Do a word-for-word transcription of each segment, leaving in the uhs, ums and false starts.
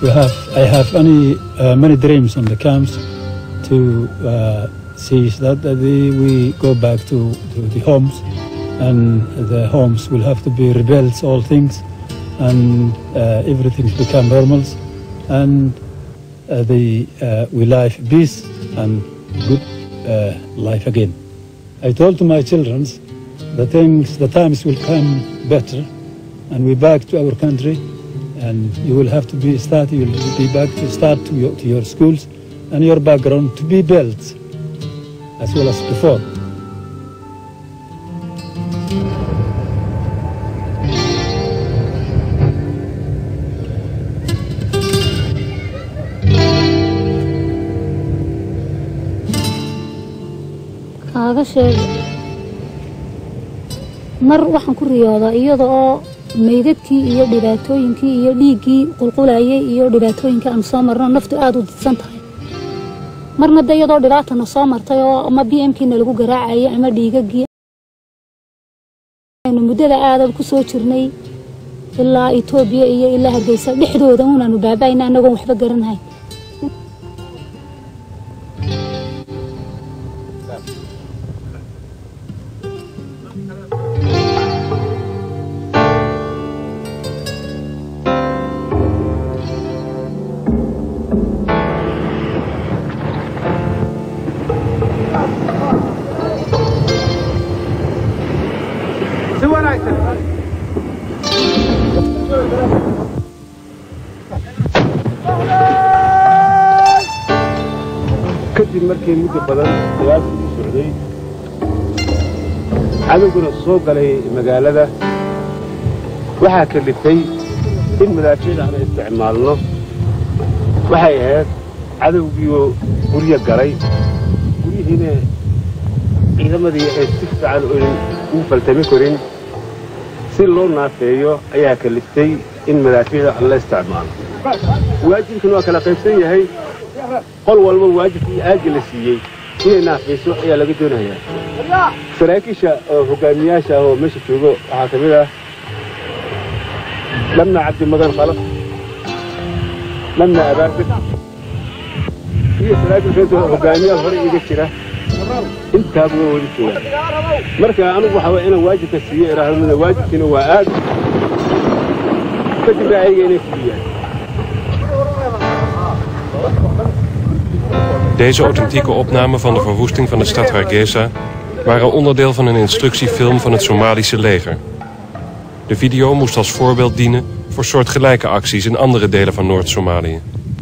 we have, I have any, uh, many dreams on the camps to uh, see that the, we go back to, to the homes, and the homes will have to be rebuilt, all things, and uh, everything become normal, and uh, the, uh, we live peace and good uh, life again. I told to my children, the things, the times will come better, and we back to our country, and you will have to be start, you will be back to start to your, to your schools and your background to be built as well as before. هذا شيء مر waxaan ku riyoodaa iyada oo meydadkii iyo dhibaatooyinkii iyo dhiigii qulqulayay iyo dhibaatooyinka aan soo marno naftu aad u didsan tahay marna iyadoo dhibaatana soo martay oo ama B M K na lagu garaacay ama dhiigagii aynu muddada aad ku soo jirnay ilaa Itoobiya iyo ilaa Hargeysa dhexdooda unaanu baabaayna anagu waxba garanahay kadib markii muddo badan dagaalkii socday cadowguna soo galay magaalada waxaa kaliftay in madaafiicda aan isticmaalno waxay ahayd cadowgii oo guryo galay guryihiina ciidamadii ay si fiican u faltami karin si loo naafeeyo ayaa kaliftay in madaafiicda aan la isticmaalo waajibkuna waa kala qaybsan yahay qol walba waajibkii aagi la siiyey inay naafayso ayaa laga doonayaa saraakiisha hogaamiyaasha oo meesha joogo waxaa ka mid ah لما عبد المدن خلص لما أبارك هي سلاجل فيتو هجانية الفريق يجتره انت أبوه وليكوا مركا أنا بحاول أنا واجب السيئة راه من واجب كنا وآد فتبع أي نفسية. Deze authentieke opnamen van de verwoesting van de stad Hargeisa waren onderdeel van een instructiefilm van het Somalische leger. De video moest als voorbeeld dienen voor soortgelijke acties in andere delen van Noord-Somalië.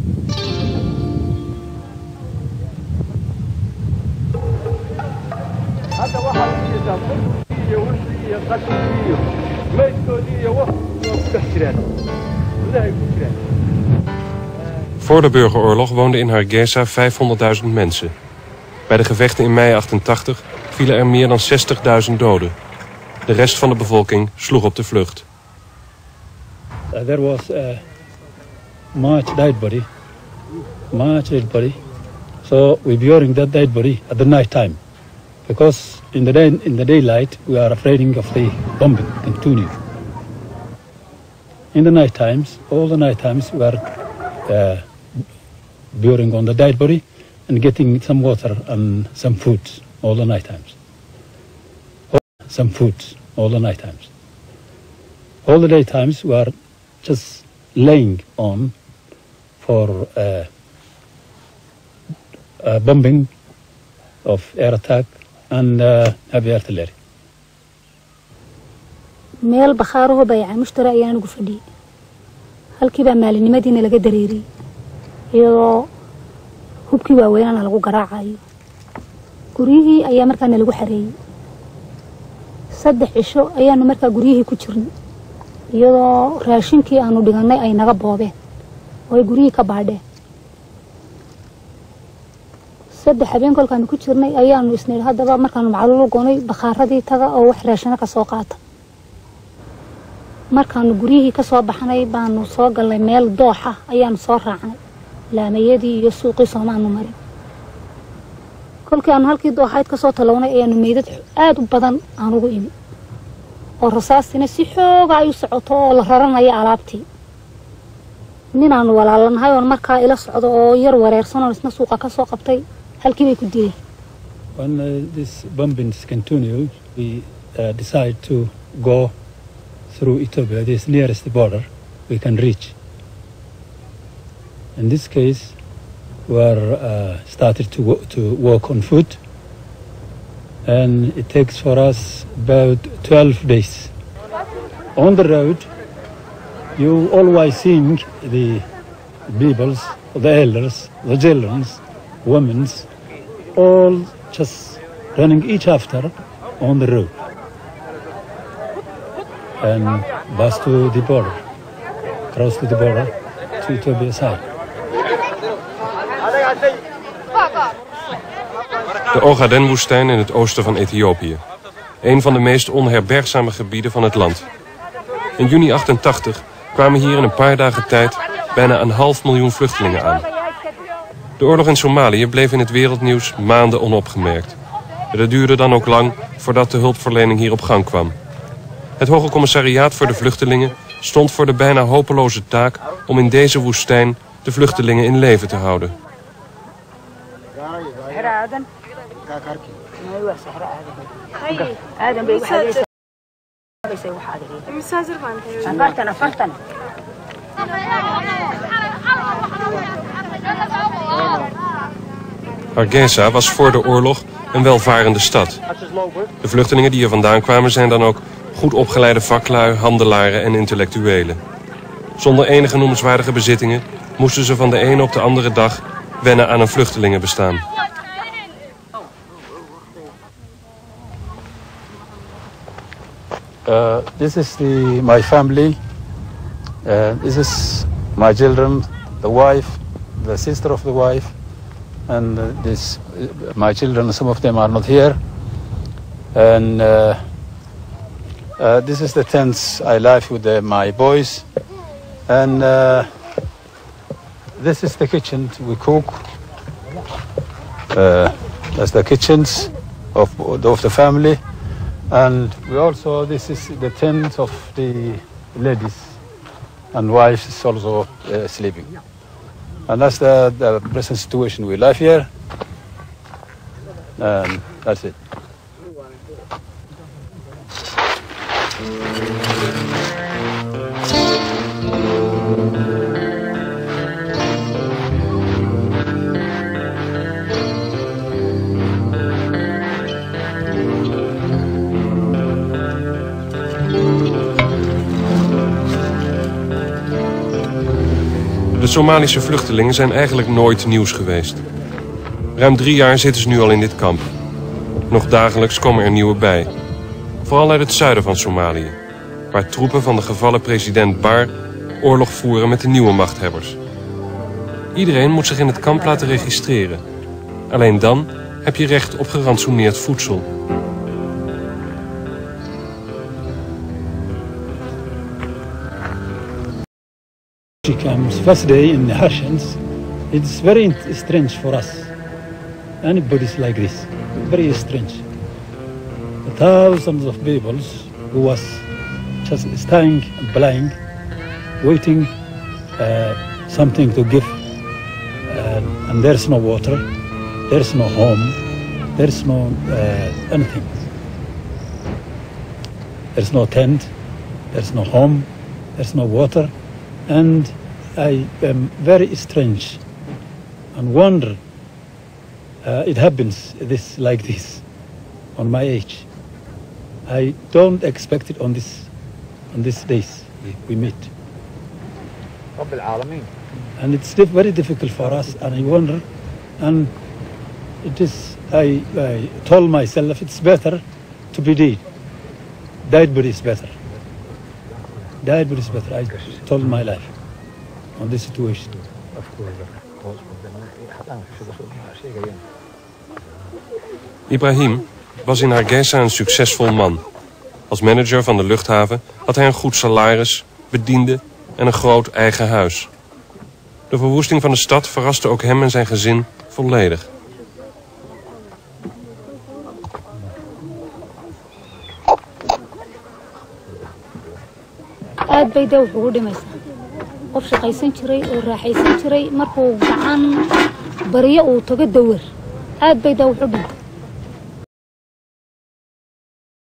Voor de burgeroorlog woonden in Hargeisa vijfhonderdduizend mensen. Bij de gevechten in mei achtentachtig vielen er meer dan zestigduizend doden. De rest van de bevolking sloeg op de vlucht. Uh, there was a much dead body, much dead body. So we burying that dead body at the night time, because in the day, in the daylight we are afraid of the bombing continue. In the night times, all the night times we are uh, burying on the dead body and getting some water and some food all the night times. Some food all the night times. All the day times we are just laying on for uh, uh, bombing of air attack and uh, heavy artillery. meel bakhaaro bay'ay mushtara ayaan ugu fadhiyay halkiiba maalinimadina laga dareeray iyo hubkii waaweyn lagu garaacayo guriyihii ayaa markaana lagu xareeyay saddex cisho ayaanu markaa guriyihii ku jirnay iyadoo raashinkii aanu dhiganay ay naga boobeen oo ay guriyihii ka baadheen saddex habeen kolkaanu ku jirnay ayaanu isnay haddaba markaanu macluul goonay bakhaaradii taga oo wax raashina ka soo qaata markaanu guriyihii ka soo baxnay baanu soo galnay meel dooxa ayaanu soo raacnay laamayadii iyo suuqii Soomaaliya marin kolkii aan halkii dooxayd ka soo talawnay ayaanu meydad aad u badan aan ugu imi oo rasaasina si xoog ah u socoto oo la raranayo alaabtii ninaan walaalanahay oo markaa ila socdo oo yar wareersan oo isna suuqa ka soo qabtay halkii bay ku dileen. When uh, this bombings continued, we uh, decided to go through Ethiopia, this nearest border we can reach. In this case, we are uh, started to wo to walk on foot, and it takes for us about twelve days. On the road, you always seeing the peoples, the elders, the children, women, all just running each after on the road and pass to the border, cross to the border to Ethiopia side. De Ogaden-woestijn in het oosten van Ethiopië. Een van de meest onherbergzame gebieden van het land. In juni achtentachtig kwamen hier in een paar dagen tijd bijna een half miljoen vluchtelingen aan. De oorlog in Somalië bleef in het wereldnieuws maanden onopgemerkt. En dat duurde dan ook lang voordat de hulpverlening hier op gang kwam. Het Hoge Commissariaat voor de Vluchtelingen stond voor de bijna hopeloze taak om in deze woestijn de vluchtelingen in leven te houden. Hargeisa was voor de oorlog een welvarende stad. De vluchtelingen die er vandaan kwamen zijn dan ook goed opgeleide vaklui, handelaren en intellectuelen. Zonder enige noemenswaardige bezittingen moesten ze van de ene op de andere dag wennen aan een vluchtelingenbestaan. Uh, this is the, my family. Uh, this is my children, the wife, the sister of the wife, and uh, this uh, my children. Some of them are not here, and uh, uh, this is the tent I live with the, my boys, and uh, this is the kitchen we cook. Uh, that's the kitchens of of the family. And we also, this is the tent of the ladies and wives is also uh, sleeping. And that's the, the present situation we live here. And that's it. De Somalische vluchtelingen zijn eigenlijk nooit nieuws geweest. Ruim drie jaar zitten ze nu al in dit kamp. Nog dagelijks komen er nieuwe bij. Vooral uit het zuiden van Somalië, waar troepen van de gevallen president Bar oorlog voeren met de nieuwe machthebbers. Iedereen moet zich in het kamp laten registreren. Alleen dan heb je recht op gerantsoeneerd voedsel. She comes first day in the Hashans. It's very strange for us. Anybody's like this, very strange. The thousands of people who was just staying blind, waiting uh, something to give, uh, and there's no water, there's no home, there's no uh, anything. There's no tent, there's no home, there's no water. And I am very strange and wonder uh, it happens this like this on my age. I don't expect it on this on these days we, we meet. And it's diff very difficult for us, and I wonder, and it is I, I told myself it's better to be dead. Died but it's better. Died but it's better. I told my life on this situation. Ibrahim was in Hargeisa een succesvol man. Als manager van de luchthaven had hij een goed salaris, bedienden en een groot eigen huis. De verwoesting van de stad verraste ook hem en zijn gezin volledig. aad bay dawr ugu dhimaysaa qof shaqaysan jiray oo raaxaysan jiray markuu gacan bariyo uu tago dawr aad bay daa wuxuu dhintay